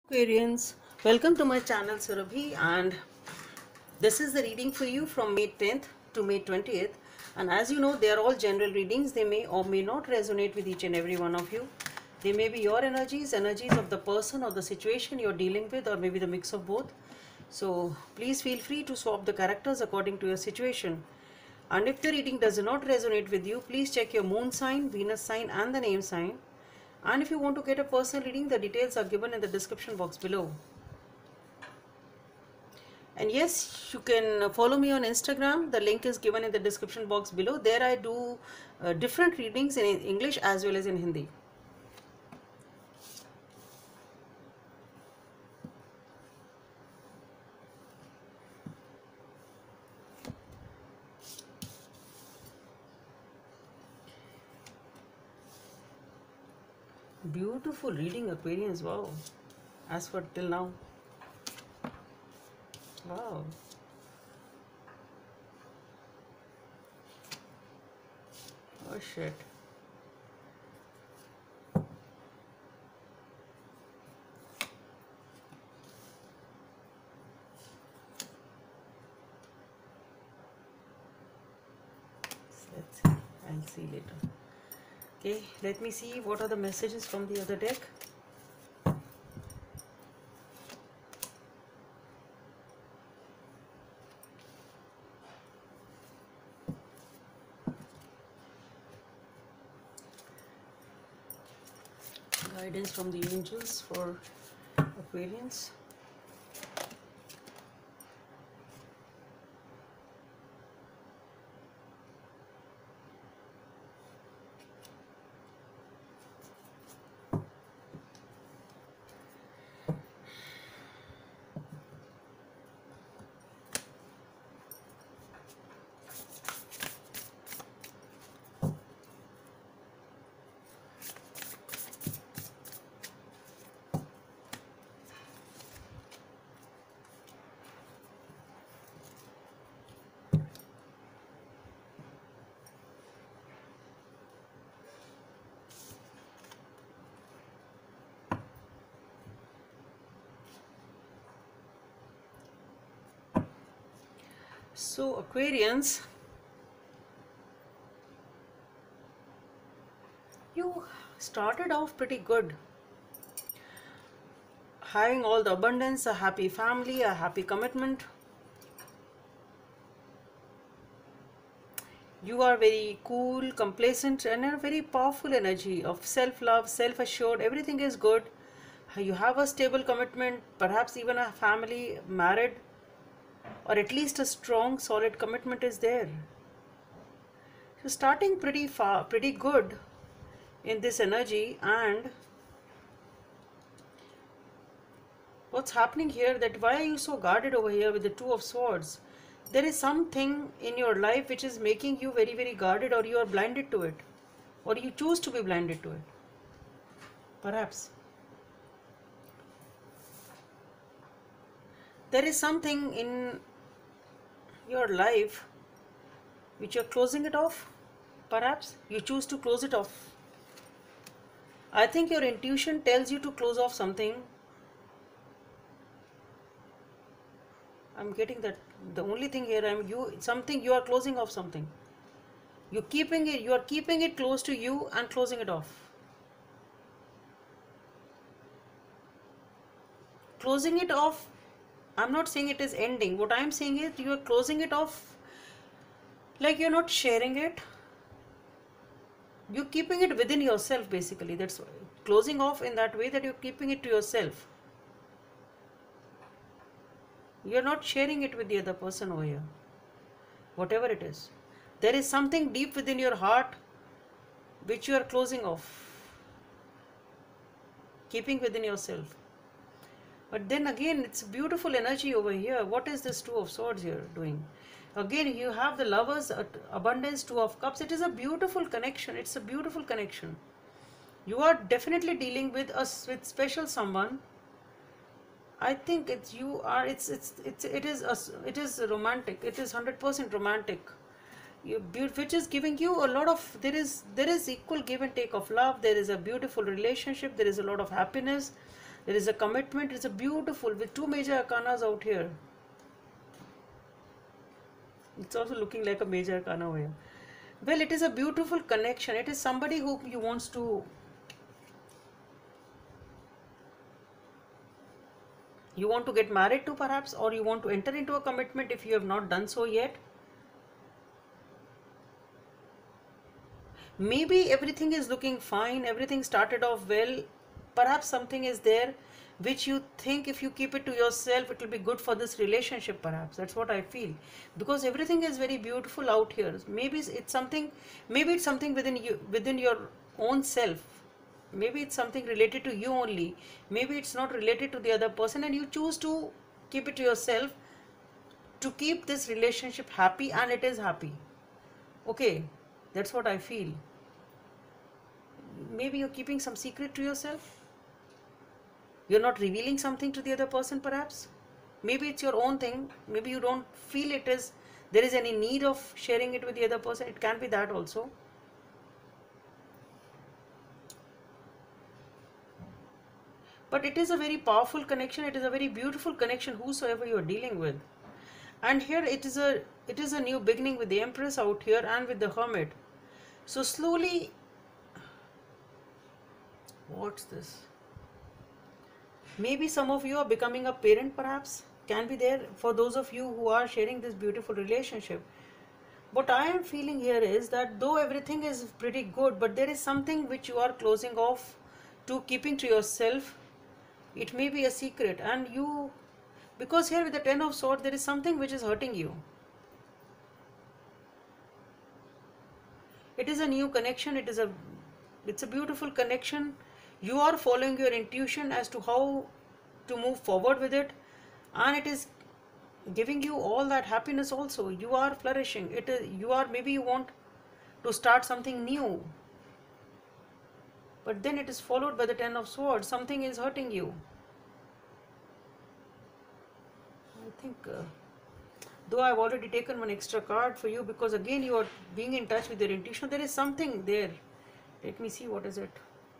Aquarians, welcome to my channel Surabhi, and this is the reading for you from May 10th to May 20th. And as you know, they are all general readings. They may or may not resonate with each and every one of you. They may be your energies, energies of the person or the situation you're dealing with, or maybe the mix of both. So please feel free to swap the characters according to your situation. And if the reading does not resonate with you, please check your moon sign, Venus sign, and the name sign. And if you want to get a personal reading, the details are given in the description box below. And yes, you can follow me on Instagram. The link is given in the description box below. There I do different readings in English as well as in Hindi. Beautiful reading, Aquarians. Wow. As for till now. Wow. Oh shit. Let's see. I'll see later. Okay, let me see what are the messages from the other deck. Guidance from the angels for Aquarians. So Aquarians, you started off pretty good, having all the abundance, a happy family, a happy commitment. You are very cool, complacent, and a very powerful energy of self-love, self-assured. Everything is good. You have a stable commitment, perhaps even a family, married, or at least a strong, solid commitment is there. So starting pretty far, pretty good in this energy. And what's happening here, that why are you so guarded over here with the Two of Swords? There is something in your life which is making you very, very guarded, or you are blinded to it, or you choose to be blinded to it. Perhaps there is something in your life which you're closing it off. Perhaps you choose to close it off. I think your intuition tells you to close off something. I'm getting that. The only thing here, you are closing off something. You are keeping it close to you and closing it off. Closing it off, I'm not saying it is ending. What I'm saying is you are closing it off, like you're not sharing it. You're keeping it within yourself, basically. That's why. Closing off in that way, that you're keeping it to yourself. You're not sharing it with the other person over here. Whatever it is. There is something deep within your heart which you are closing off. Keeping within yourself. But then again, it's beautiful energy over here. What is this Two of Swords here doing? Again, you have the Lovers, abundance, Two of Cups. It is a beautiful connection. It's a beautiful connection. You are definitely dealing with special someone. I think it is romantic. It is 100% romantic. Which is giving you a lot of, there is equal give and take of love. There is a beautiful relationship. There is a lot of happiness. There is a commitment. It's a beautiful with two major arcanas out here. It's also looking like a major arcana over here. Well, it is a beautiful connection. It is somebody who you wants to, you want to get married to perhaps, or you want to enter into a commitment if you have not done so yet. Maybe everything is looking fine, everything started off well. Perhaps something is there which you think if you keep it to yourself, it will be good for this relationship. Perhaps that's what I feel, because everything is very beautiful out here. Maybe it's something, maybe it's something within you, within your own self. Maybe it's something related to you only. Maybe it's not related to the other person, and you choose to keep it to yourself to keep this relationship happy, and it is happy. Okay, that's what I feel. Maybe you're keeping some secret to yourself. You're not revealing something to the other person perhaps. Maybe it's your own thing. Maybe you don't feel there is any need of sharing it with the other person. It can be that also. But it is a very powerful connection. It is a very beautiful connection, whosoever you are dealing with. And here it is a new beginning with the Empress out here and with the Hermit. So slowly, what's this? Maybe some of you are becoming a parent perhaps. Can be there for those of you who are sharing this beautiful relationship. What I am feeling here is that though everything is pretty good, but there is something which you are closing off to keeping to yourself. It may be a secret, and you, because here with the Ten of Swords, there is something which is hurting you. It is a new connection. It's a beautiful connection. You are following your intuition as to how to move forward with it, and it is giving you all that happiness also. You are flourishing. Maybe you want to start something new, but then it is followed by the Ten of Swords. Something is hurting you. I think, though I've already taken one extra card for you, because again you are being in touch with your intuition. There is something there. Let me see, what is it?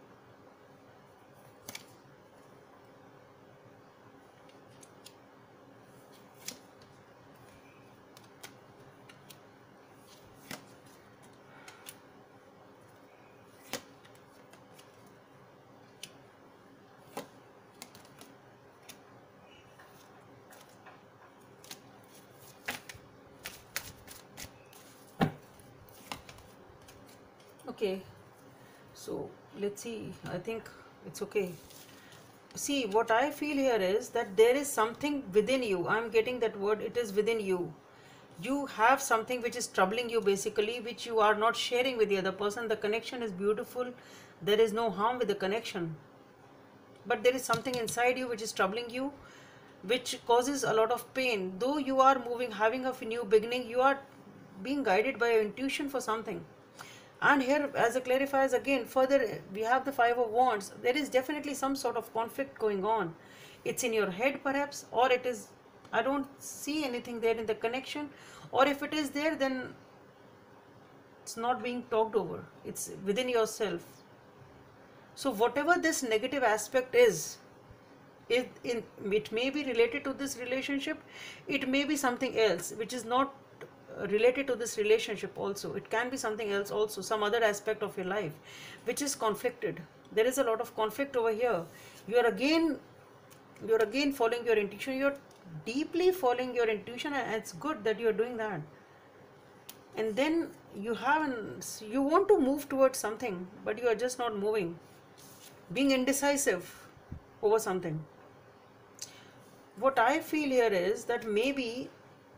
Okay, so let's see. I think it's okay. See, what I feel here is that there is something within you. I'm getting that word. It is within you. You have something which is troubling you basically, which you are not sharing with the other person. The connection is beautiful. There is no harm with the connection. But there is something inside you which is troubling you, which causes a lot of pain. Though you are moving, having a new beginning, you are being guided by your intuition for something. And here, as a clarifiers, again, further, we have the Five of Wands. There is definitely some sort of conflict going on. It's in your head, perhaps, or it is, I don't see anything there in the connection. Or if it is there, then it's not being talked over. It's within yourself. So whatever this negative aspect is, it may be related to this relationship. It may be something else, which is not related to this relationship also. It can be something else also, some other aspect of your life which is conflicted. There is a lot of conflict over here. You're again following your intuition. You're deeply following your intuition, and it's good that you're doing that. And then you want to move towards something, but you are just not moving, being indecisive over something. What I feel here is that maybe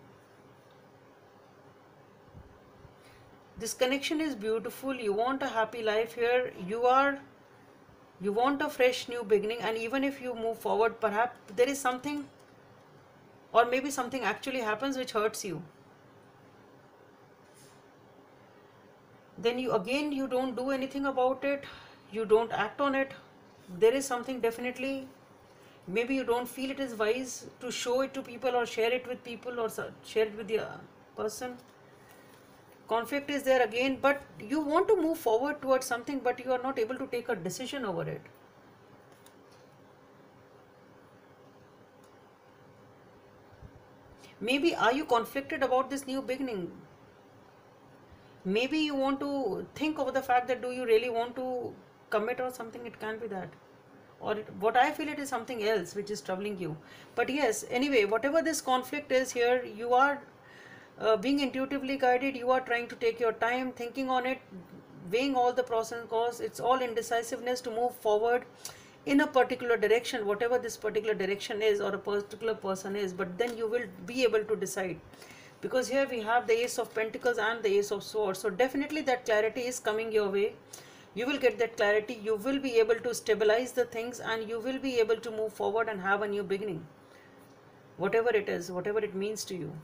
this connection is beautiful. You want a happy life here. You want a fresh new beginning, and even if you move forward, perhaps there is something, or maybe something actually happens which hurts you. Then you don't do anything about it. You don't act on it. There is something definitely, maybe you don't feel it is wise to show it to people or share it with people or share it with the person. Conflict is there again, but you want to move forward towards something, but you are not able to take a decision over it. Maybe are you conflicted about this new beginning? Maybe you want to think of the fact that do you really want to commit or something. It can be that, or what I feel, it is something else which is troubling you. But yes, anyway, whatever this conflict is here, you are being intuitively guided. You are trying to take your time thinking on it, weighing all the pros and cons. It's all indecisiveness to move forward in a particular direction, whatever this particular direction is or a particular person is. But then you will be able to decide, because here we have the Ace of Pentacles and the Ace of Swords. So definitely that clarity is coming your way. You will get that clarity. You will be able to stabilize the things, and you will be able to move forward and have a new beginning, whatever it is, whatever it means to you.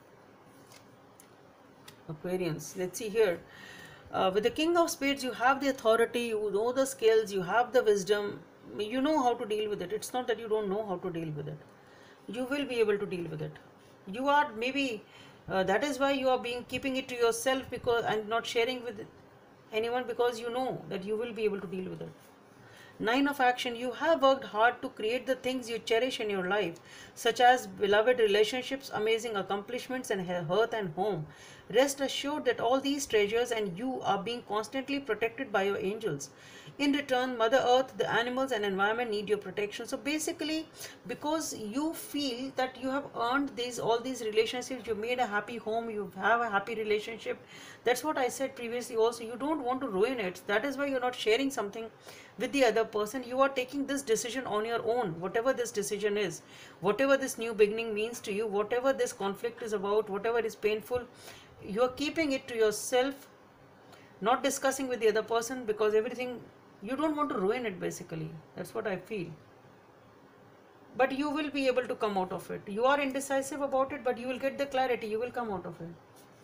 Aquarians, let's see here. With the King of Spades, you have the authority, you know the skills, you have the wisdom, you know how to deal with it. It's not that you don't know how to deal with it. You will be able to deal with it. You are maybe that is why you are keeping it to yourself, because and not sharing with anyone, because you know that you will be able to deal with it. Nine of Action, you have worked hard to create the things you cherish in your life, such as beloved relationships, amazing accomplishments, and hearth and home. Rest assured that all these treasures and you are being constantly protected by your angels. In return, Mother Earth, the animals, and environment need your protection. So basically, because you feel that you have earned all these relationships, you made a happy home, you have a happy relationship. That's what I said previously also. You don't want to ruin it. That is why you're not sharing something with the other person. You are taking this decision on your own, whatever this decision is, whatever this new beginning means to you, whatever this conflict is about, whatever is painful, you are keeping it to yourself, not discussing with the other person, because everything, you don't want to ruin it basically. That's what I feel. But you will be able to come out of it. You are indecisive about it, but you will get the clarity. You will come out of it.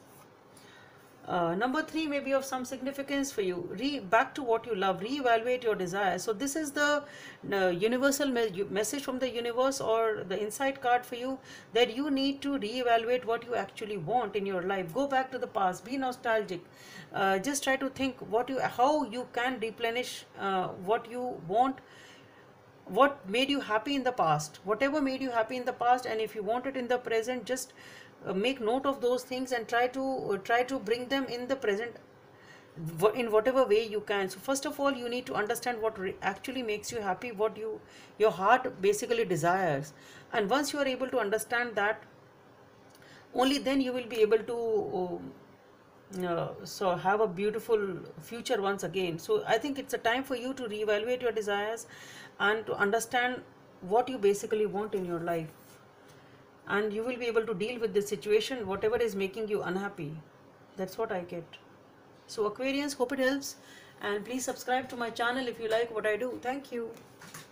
Number 3 may be of some significance for you. Back to what you love. Reevaluate your desires. So this is the universal message from the universe, or the insight card for you, that you need to reevaluate what you actually want in your life. Go back to the past. Be nostalgic. Just try to think how you can replenish what you want. What made you happy in the past, whatever made you happy in the past, and if you want it in the present, just make note of those things and try to bring them in the present in whatever way you can. So first of all, you need to understand what actually makes you happy, what your heart basically desires, and once you are able to understand that, only then you will be able to so have a beautiful future once again. So I think it's a time for you to reevaluate your desires and to understand what you basically want in your life, and you will be able to deal with this situation, whatever is making you unhappy. That's what I get. So Aquarians, hope it helps, and please subscribe to my channel if you like what I do. Thank you.